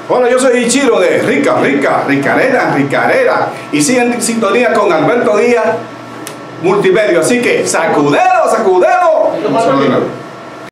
Hola, yo soy Ichiro de Ricarera. Y siguen en sintonía con Alberto Díaz Multimedia. Así que, sacudelo.